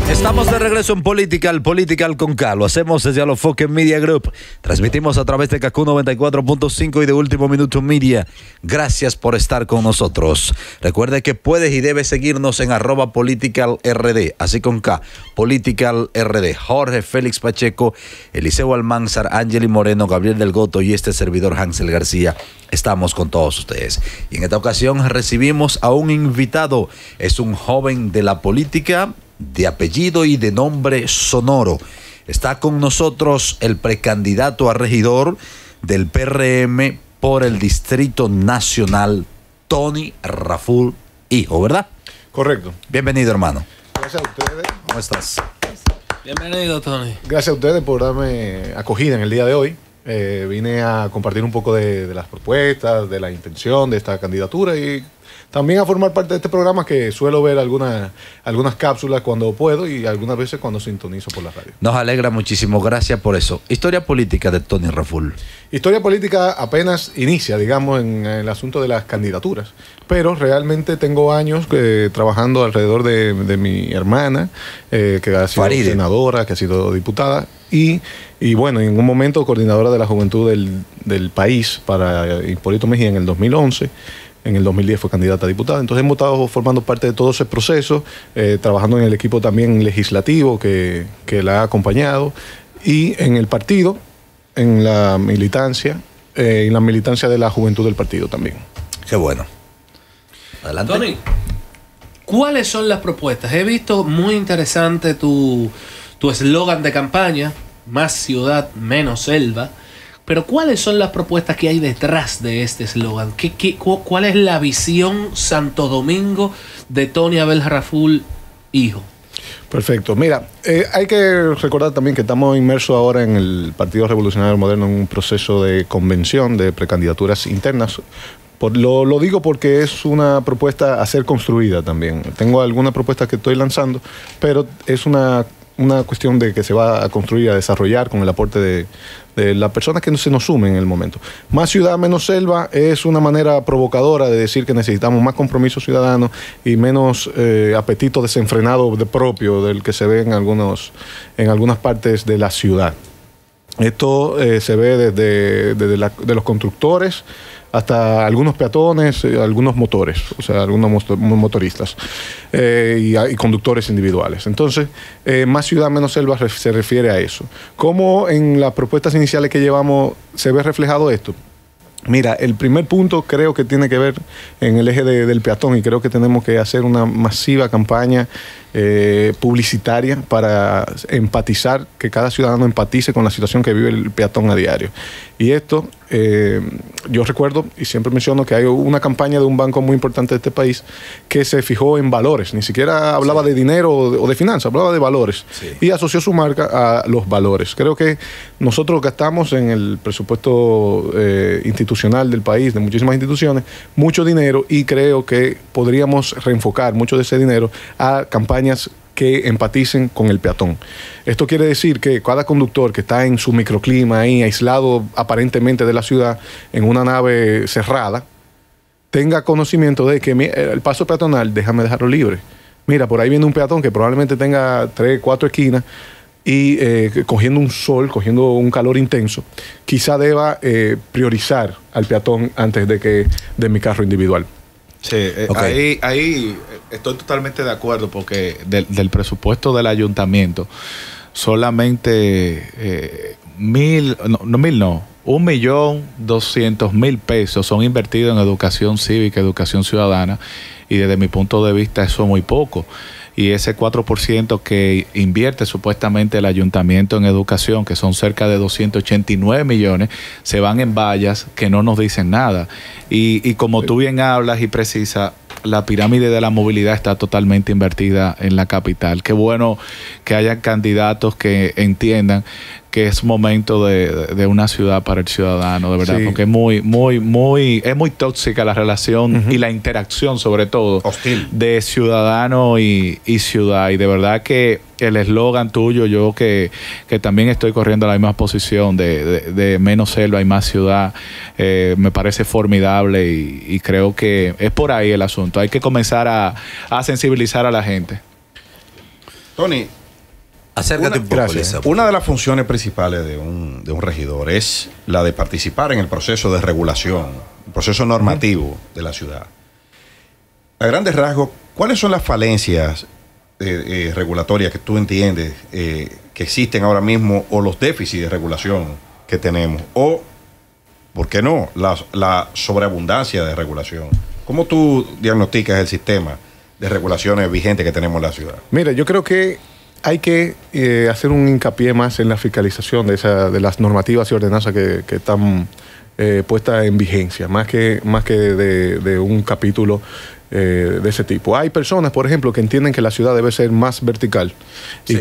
Estamos de regreso en Political con K. Lo hacemos desde Alofoque Media Group. Transmitimos a través de KQ 94.5 y de Último Minuto Media. Gracias por estar con nosotros. Recuerde que puedes y debes seguirnos en @PoliticalRD, así con K, PoliticalRD. Jorge Félix Pacheco, Eliseo Almanzar, Ángeli Moreno, Gabriel del Goto y este servidor Hansel García. Estamos con todos ustedes. Y en esta ocasión recibimos a un invitado. Es un joven de la política, de apellido y de nombre sonoro. Está con nosotros el precandidato a regidor del PRM por el Distrito Nacional, Tony Raful Hijo, ¿verdad? Correcto. Bienvenido, hermano. Gracias a ustedes. ¿Cómo estás? Bienvenido, Tony. Gracias a ustedes por darme acogida en el día de hoy. Vine a compartir un poco de las propuestas, de la intención de esta candidatura y también a formar parte de este programa, que suelo ver algunas cápsulas cuando puedo y algunas veces cuando sintonizo por la radio. Nos alegra muchísimo, gracias por eso. Historia política de Tony Raful. Historia política apenas inicia, digamos, en el asunto de las candidaturas, pero realmente tengo años trabajando alrededor de mi hermana, que ha sido senadora, que ha sido diputada y bueno, en un momento coordinadora de la juventud del país para Hipólito Mejía en el 2011. En el 2010 fue candidata a diputada. Entonces hemos estado formando parte de todo ese proceso, trabajando en el equipo también legislativo que la ha acompañado y en el partido, en la militancia de la juventud del partido también. Qué bueno. Adelante. Tony, ¿cuáles son las propuestas? He visto muy interesante tu eslogan de campaña, más ciudad, menos selva. Pero ¿cuáles son las propuestas que hay detrás de este eslogan? ¿Cuál es la visión Santo Domingo de Tony Abel Raful Hijo? Perfecto. Mira, hay que recordar también que estamos inmersos ahora en el Partido Revolucionario Moderno en un proceso de convención de precandidaturas internas. Lo digo porque es una propuesta a ser construida también. Tengo algunas propuestas que estoy lanzando, pero es una cuestión de que se va a construir, a desarrollar con el aporte de las personas que se nos sumen en el momento. Más ciudad, menos selva es una manera provocadora de decir que necesitamos más compromiso ciudadano y menos apetito desenfrenado propio del que se ve en algunas partes de la ciudad. Esto se ve desde los constructores hasta algunos peatones, algunos motores, o sea, algunos motoristas y conductores individuales. Entonces, más ciudad, menos selva se refiere a eso. ¿Cómo en las propuestas iniciales que llevamos se ve reflejado esto? Mira, el primer punto creo que tiene que ver en el eje del peatón y creo que tenemos que hacer una masiva campaña publicitaria para empatizar, que cada ciudadano empatice con la situación que vive el peatón a diario. Y esto, yo recuerdo y siempre menciono que hay una campaña de un banco muy importante de este país que se fijó en valores, ni siquiera hablaba de dinero o de finanzas, hablaba de valores y asoció su marca a los valores. Creo que nosotros gastamos en el presupuesto institucional del país, de muchísimas instituciones, mucho dinero y creo que podríamos reenfocar mucho de ese dinero a campañas que empaticen con el peatón. Esto quiere decir que cada conductor que está en su microclima ahí, aislado aparentemente de la ciudad, en una nave cerrada, tenga conocimiento de que el paso peatonal, déjame dejarlo libre. Mira, por ahí viene un peatón que probablemente tenga 3, 4 esquinas y cogiendo un sol, cogiendo un calor intenso, quizá deba priorizar al peatón antes de mi carro individual. Sí, ahí estoy totalmente de acuerdo porque del presupuesto del ayuntamiento solamente 1.200.000 pesos son invertidos en educación cívica, educación ciudadana y desde mi punto de vista eso es muy poco. Y ese 4% que invierte supuestamente el ayuntamiento en educación, que son cerca de 289 millones, se van en vallas que no nos dicen nada. Y como tú bien hablas y precisas, la pirámide de la movilidad está totalmente invertida en la capital. Qué bueno que haya candidatos que entiendan que es momento de una ciudad para el ciudadano, de verdad, porque es muy tóxica la relación y la interacción, sobre todo, hostil, de ciudadano y ciudad. Y de verdad que el eslogan tuyo, yo que también estoy corriendo la misma posición de menos selva y más ciudad, me parece formidable y creo que es por ahí el asunto. Hay que comenzar a sensibilizar a la gente. Tony, Acércate un poco, gracias. Lisa. una de las funciones principales de un regidor es la de participar en el proceso de regulación, el proceso normativo de la ciudad. A grandes rasgos, ¿cuáles son las falencias regulatorias que tú entiendes que existen ahora mismo, o los déficits de regulación que tenemos, o, ¿por qué no?, la sobreabundancia de regulación? ¿Cómo tú diagnosticas el sistema de regulaciones vigente que tenemos en la ciudad? Mira, yo creo que hay que hacer un hincapié más en la fiscalización de las normativas y ordenanzas que están puestas en vigencia, más que de un capítulo de ese tipo. Hay personas, por ejemplo, que entienden que la ciudad debe ser más vertical y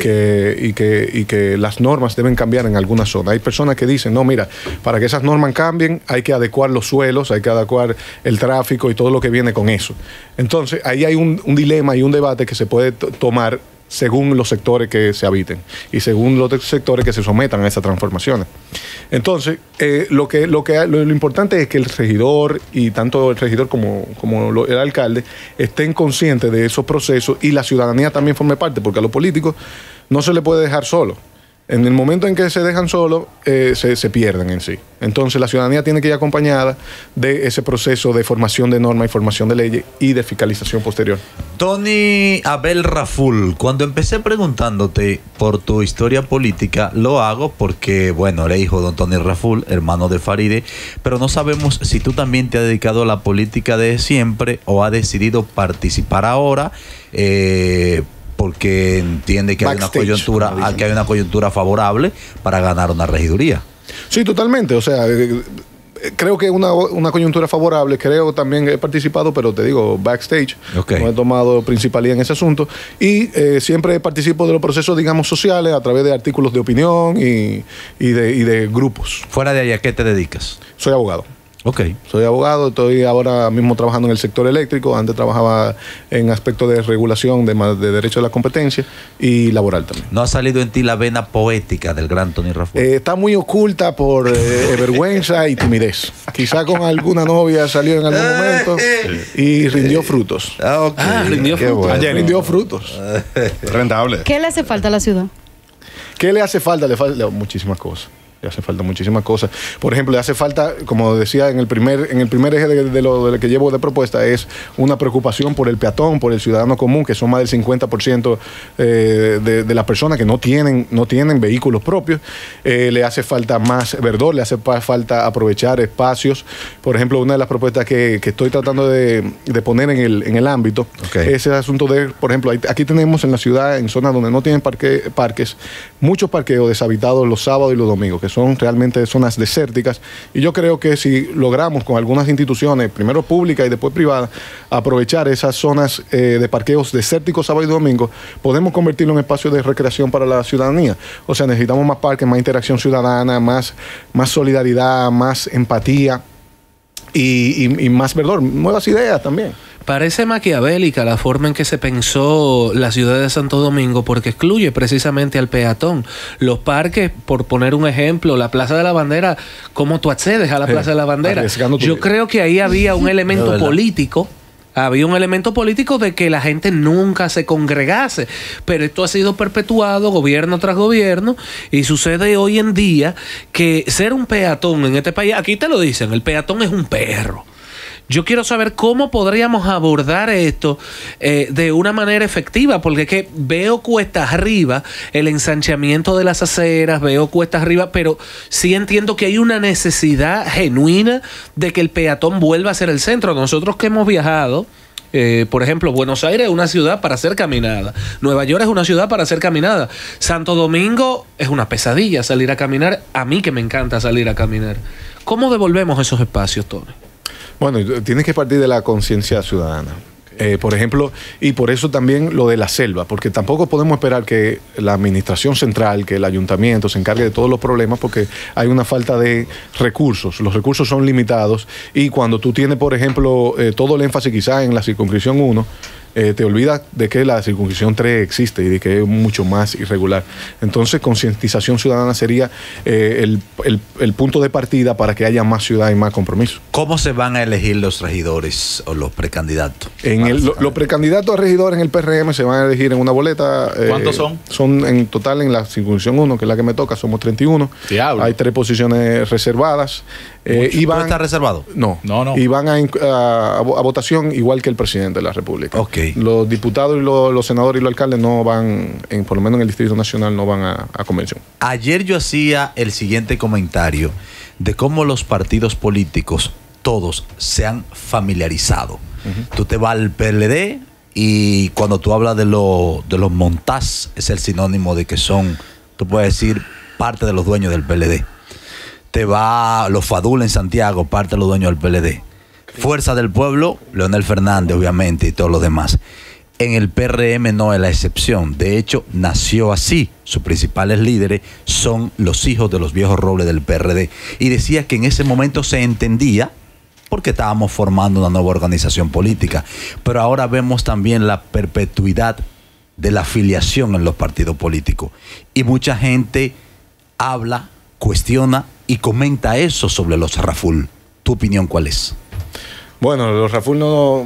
que las normas deben cambiar en alguna zona. Hay personas que dicen, no, mira, para que esas normas cambien hay que adecuar los suelos, hay que adecuar el tráfico y todo lo que viene con eso. Entonces, ahí hay un dilema y un debate que se puede tomar según los sectores que se habiten y según los sectores que se sometan a esas transformaciones. Entonces, lo importante es que el regidor, y tanto el regidor como el alcalde, estén conscientes de esos procesos, y la ciudadanía también forme parte, porque a los políticos no se les puede dejar solo. En el momento en que se dejan solos, se pierden en sí. Entonces, la ciudadanía tiene que ir acompañada de ese proceso de formación de normas y formación de leyes y de fiscalización posterior. Tony Abel Raful, cuando empecé preguntándote por tu historia política, lo hago porque, bueno, eres hijo de don Tony Raful, hermano de Faride, pero no sabemos si tú también te has dedicado a la política de siempre o has decidido participar ahora, porque entiende que hay una coyuntura favorable para ganar una regiduría. Sí, totalmente. O sea, creo que una coyuntura favorable. Creo también he participado, pero te digo, backstage. Okay. No he tomado principalía en ese asunto. Y siempre participo de los procesos, digamos, sociales a través de artículos de opinión y de grupos. Fuera de ahí, ¿a qué te dedicas? Soy abogado. Ok. Soy abogado, estoy ahora mismo trabajando en el sector eléctrico. Antes trabajaba en aspectos de regulación de derecho de la competencia y laboral también. ¿No ha salido en ti la vena poética del gran Tony Raful? Está muy oculta por vergüenza y timidez. Quizá con alguna novia salió en algún momento y rindió frutos. Rindió frutos. Bueno. Ayer rindió frutos. Rentable. ¿Qué le hace falta a la ciudad? ¿Qué le hace falta? Le falta muchísimas cosas. Le hace falta muchísimas cosas. Por ejemplo, le hace falta, como decía, en el primer eje de lo que llevo de propuesta, es una preocupación por el peatón, por el ciudadano común, que son más del 50% de las personas que no tienen vehículos propios. Le hace falta más verdor, le hace falta aprovechar espacios. Por ejemplo, una de las propuestas que estoy tratando de poner en el ámbito, es el asunto de, por ejemplo, aquí tenemos en la ciudad, en zonas donde no tienen parques, muchos parqueos deshabitados los sábados y los domingos, que son realmente zonas desérticas, y yo creo que si logramos con algunas instituciones, primero públicas y después privadas, aprovechar esas zonas de parqueos desérticos sábado y domingo, podemos convertirlo en espacios de recreación para la ciudadanía. O sea, necesitamos más parques, más interacción ciudadana, más solidaridad, más empatía y más verdor, nuevas ideas también. Parece maquiavélica la forma en que se pensó la ciudad de Santo Domingo, porque excluye precisamente al peatón. Los parques, por poner un ejemplo, la Plaza de la Bandera, ¿cómo tú accedes a la Plaza de la Bandera? Yo creo que ahí había un elemento político. Había un elemento político de que la gente nunca se congregase, pero esto ha sido perpetuado gobierno tras gobierno, y sucede hoy en día que ser un peatón en este país, aquí te lo dicen, el peatón es un perro. Yo quiero saber cómo podríamos abordar esto de una manera efectiva, porque es que veo cuestas arriba el ensanchamiento de las aceras, veo cuestas arriba, pero sí entiendo que hay una necesidad genuina de que el peatón vuelva a ser el centro. Nosotros que hemos viajado, por ejemplo, Buenos Aires es una ciudad para hacer caminada, Nueva York es una ciudad para hacer caminada, Santo Domingo es una pesadilla salir a caminar, a mí que me encanta salir a caminar. ¿Cómo devolvemos esos espacios, Tony? Bueno, tienes que partir de la conciencia ciudadana. Por ejemplo, y por eso también lo de la selva, porque tampoco podemos esperar que la administración central, que el ayuntamiento se encargue de todos los problemas, porque hay una falta de recursos. Los recursos son limitados, y cuando tú tienes, por ejemplo, todo el énfasis quizás en la circunscripción 1, te olvidas de que la circunscripción 3 existe y de que es mucho más irregular. Entonces, concientización ciudadana sería el punto de partida para que haya más ciudad y más compromiso. ¿Cómo se van a elegir los regidores o los precandidatos? Los precandidatos a regidores en el PRM se van a elegir en una boleta. ¿Cuántos son? Son en total en la circunscripción 1, que es la que me toca, somos 31. Diablo. Hay 3 posiciones reservadas. Y ¿Tú van, estás reservado? No. No. Y van a votación igual que el presidente de la República. Ok. Los diputados y los senadores y los alcaldes no van, por lo menos en el Distrito Nacional, no van a convención. Ayer yo hacía el siguiente comentario de cómo los partidos políticos, todos, se han familiarizado. Tú te vas al PLD y cuando tú hablas de los montás, es el sinónimo de que son, tú puedes decir, parte de los dueños del PLD. Te va los Fadul en Santiago, parte de los dueños del PLD. Fuerza del Pueblo, Leonel Fernández, obviamente, y todos los demás. En el PRM no es la excepción. De hecho, nació así. Sus principales líderes son los hijos de los viejos robles del PRD. Y decía que en ese momento se entendía porque estábamos formando una nueva organización política. Pero ahora vemos también la perpetuidad de la afiliación en los partidos políticos. Y mucha gente habla, cuestiona y comenta eso sobre los Raful. ¿Tu opinión cuál es? Bueno, los Raful no...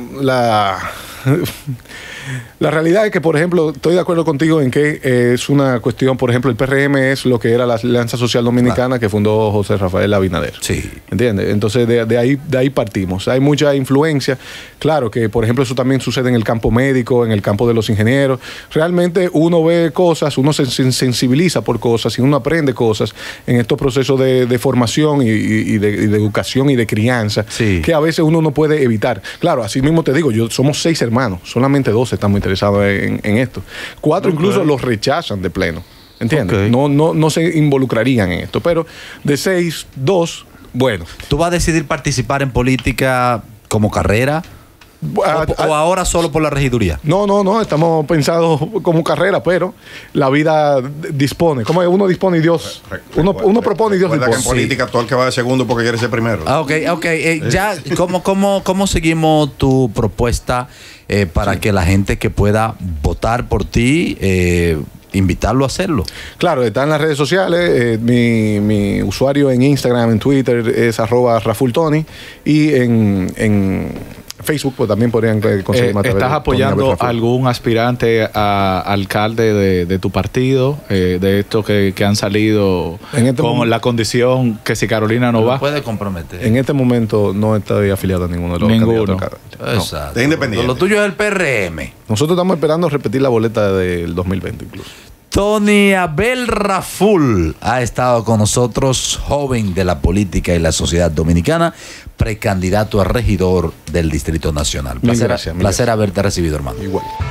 La realidad es que, por ejemplo, estoy de acuerdo contigo en que es una cuestión, por ejemplo, el PRM es lo que era la Alianza Social Dominicana que fundó José Rafael Abinader. Sí. ¿Entiendes? Entonces, de ahí partimos. Hay mucha influencia. Claro que, por ejemplo, eso también sucede en el campo médico, en el campo de los ingenieros. Realmente uno ve cosas, uno se sensibiliza por cosas y uno aprende cosas en estos procesos de formación y de educación y de crianza que a veces uno no puede evitar. Claro, así mismo te digo, somos 6 hermanos, solamente 2 estamos interesados en esto. 4 incluso los rechazan de pleno. ¿Entiendes? No se involucrarían en esto. Pero de 6, 2, bueno. ¿Tú vas a decidir participar en política como carrera? ¿O ahora solo por la regiduría? No, estamos pensados como carrera, pero la vida dispone. Como uno dispone y Dios... Uno propone y Dios dispone. Que en política todo el que va de segundo porque quiere ser primero. Ok. Ya, ¿cómo seguimos tu propuesta para que la gente que pueda votar por ti, invitarlo a hacerlo? Claro, está en las redes sociales. Mi usuario en Instagram, en Twitter es @RafulTony y en Facebook pues también podrían conseguirme. ¿Estás apoyando a algún aspirante a alcalde de tu partido, de estos que han salido con la condición que si Carolina no va? Puede comprometer. En este momento no estoy afiliado a ninguno de los candidatos. Exacto. De independiente. Lo tuyo es el PRM. Nosotros estamos esperando repetir la boleta del 2020 incluso. Tony Abel Raful ha estado con nosotros, joven de la política y la sociedad dominicana, precandidato a regidor del Distrito Nacional. Placer haberte recibido, hermano. Igual.